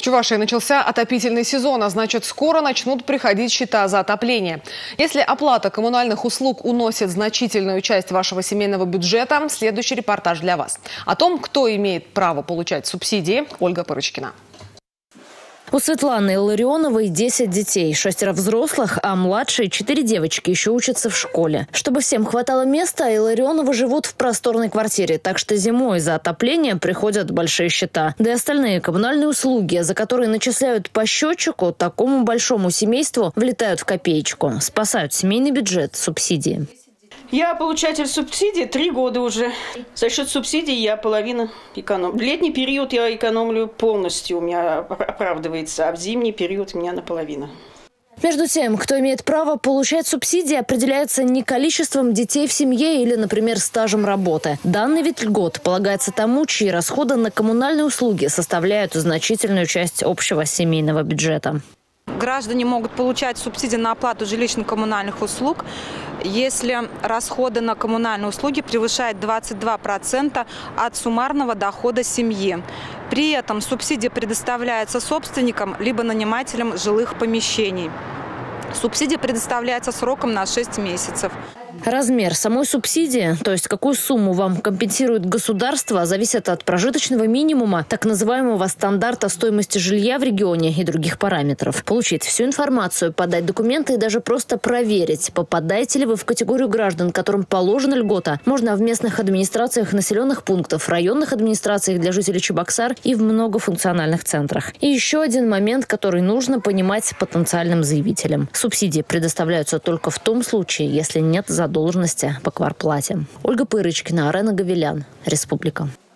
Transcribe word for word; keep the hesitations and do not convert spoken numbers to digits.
Чувашии начался отопительный сезон, а значит, скоро начнут приходить счета за отопление. Если оплата коммунальных услуг уносит значительную часть вашего семейного бюджета, следующий репортаж для вас. О том, кто имеет право получать субсидии, Ольга Пырочкина. У Светланы Илларионовой десять детей, шестеро взрослых, а младшие четыре девочки еще учатся в школе. Чтобы всем хватало места, Илларионовы живут в просторной квартире, так что зимой за отопление приходят большие счета. Да и остальные коммунальные услуги, за которые начисляют по счетчику, такому большому семейству влетают в копеечку. Спасают семейный бюджет субсидии. Я получатель субсидий три года уже. За счет субсидий я половину экономлю. В летний период я экономлю полностью, у меня оправдывается, а в зимний период у меня наполовину. Между тем, кто имеет право получать субсидии, определяется не количеством детей в семье или, например, стажем работы. Данный вид льгот полагается тому, чьи расходы на коммунальные услуги составляют значительную часть общего семейного бюджета. Граждане могут получать субсидии на оплату жилищно-коммунальных услуг, если расходы на коммунальные услуги превышают двадцать два процента от суммарного дохода семьи. При этом субсидия предоставляется собственникам либо нанимателям жилых помещений. Субсидия предоставляется сроком на шесть месяцев. Размер самой субсидии, то есть какую сумму вам компенсирует государство, зависит от прожиточного минимума, так называемого стандарта стоимости жилья в регионе и других параметров. Получить всю информацию, подать документы и даже просто проверить, попадаете ли вы в категорию граждан, которым положена льгота, можно в местных администрациях населенных пунктов, районных администрациях для жителей Чебоксар и в многофункциональных центрах. И еще один момент, который нужно понимать потенциальным заявителям. Субсидии предоставляются только в том случае, если нет задолженности по квартплате. Ольга Пырочкина, Арена Гавилян, Республика.